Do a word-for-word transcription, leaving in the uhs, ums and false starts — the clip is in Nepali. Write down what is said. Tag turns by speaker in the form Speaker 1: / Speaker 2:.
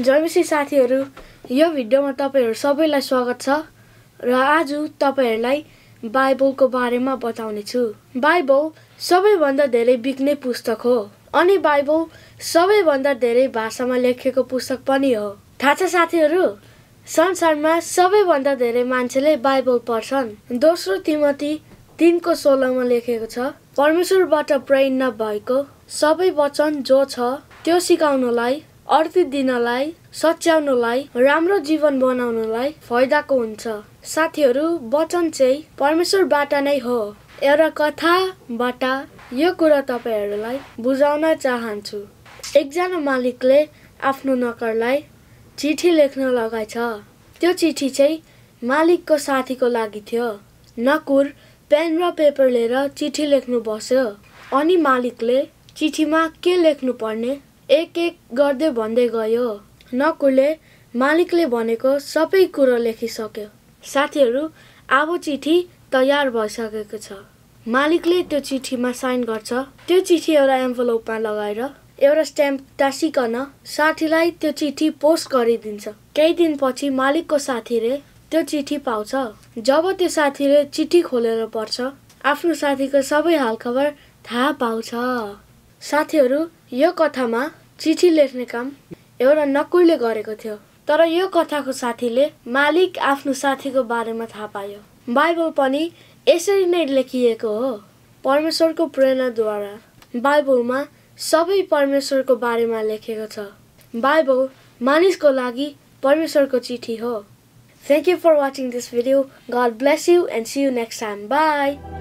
Speaker 1: जयमसी साथीहरु, यो भिडियोमा तपाईहरु सबैलाई स्वागत छ र आज तपाईहरुलाई बाइबलको बारेमा बताउने छु। बाइबल सबैभन्दा धेरै बिक्ने पुस्तक हो अनि बाइबल सबैभन्दा धेरै भाषामा लेखिएको पुस्तक पनि हो। थाहा छ साथीहरु, संसारमा सबैभन्दा धेरै मान्छेले बाइबल पढ्छन्। दोस्रो तिमोथी तीन को सोह्र मा लेखेको छ, परमेश्वरबाट प्रेरणा भएको सबै वचन जो छ त्यो सिकाउनलाई, अर्थ दिनलाई, सच्याउनलाई, राम्रो जीवन बनाउनलाई फाइदाको हुन्छ। साथीहरु, वचन चाहिँ परमेश्वरबाट नै हो। एउटा कथाबाट यो कुरा तपाईहरुलाई बुझाउन चाहन्छु। एकजना मालिकले आफ्नो नोकरलाई चिठी लेख्न लगाएछ। त्यो चिठी चाहिँ मालिकको साथीको लागि थियो। नकुर पेन र पेपर लिएर चिठी लेख्नु बस्यो अनि मालिकले चिठीमा के लेख्नु पर्ने एक एक गर्दै भन्दै गयो। नकुरले मालिकले भनेको सबै कुरा लेखिसक्यो। साथीहरु, अब चिठी तयार भइसकेको छ। मालिकले त्यो चिठीमा साइन गर्छ। त्यो चिठी एउटा एन्भलपमा लगाएर एउटा स्ट्याम्प टाँसिकन साथीलाई त्यो चिठी पोस्ट गरिदिन्छ। केही दिनपछि मालिकको साथीले त्यो चिठी पाउँछ। जब त्यो साथीले चिठी खोलेर पढ्छ, आफ्नो साथीको सबै हालखबर थाहा पाउँछ। साथीहरु, यो कथामा चिठी लेख्ने काम एउटा नकुरले गरेको थियो, तर यो कथाको साथीले मालिक आफ्नो साथीको बारेमा थाहा पायो। बाइबल पनि यसरी नै लेखिएको हो, परमेश्वरको प्रेरणाद्वारा। बाइबलमा सबै परमेश्वरको बारेमा लेखेको छ। बाइबल मानिसको लागि परमेश्वरको चिठी हो। Thank you for watching this video. God bless you and see you next time. Bye.